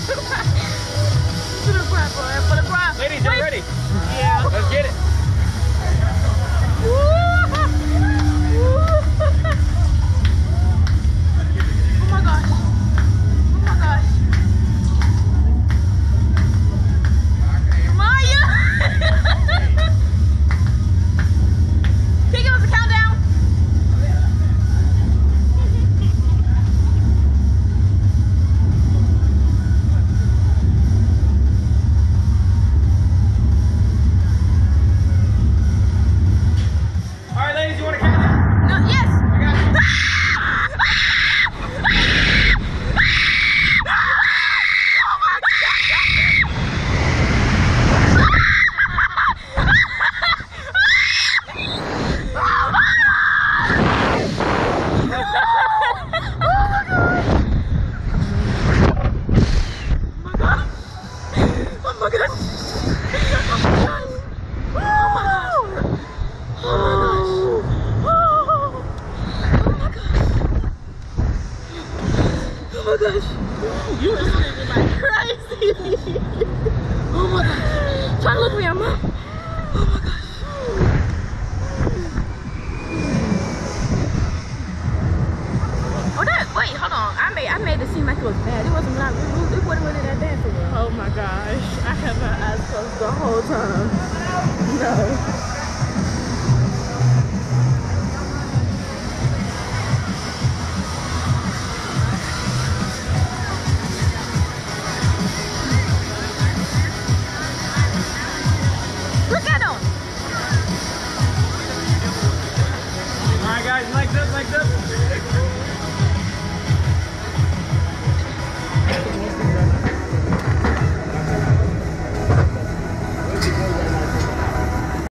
To the front, boy. For the front. Ladies, you're ready. Yeah. Let's get it. Oh my gosh. Oh my gosh. Maya! Can you give us a countdown? All right, ladies, you want to count down? No, yes. I got you. Oh my gosh. You are screaming like crazy. Oh my gosh. Try to look me up, Mom. Oh my gosh. Oh, that, wait, hold on. I made it seem like it was bad. It wasn't like, it wasn't really that bad for real. Oh my gosh, I had my eyes closed the whole time. No.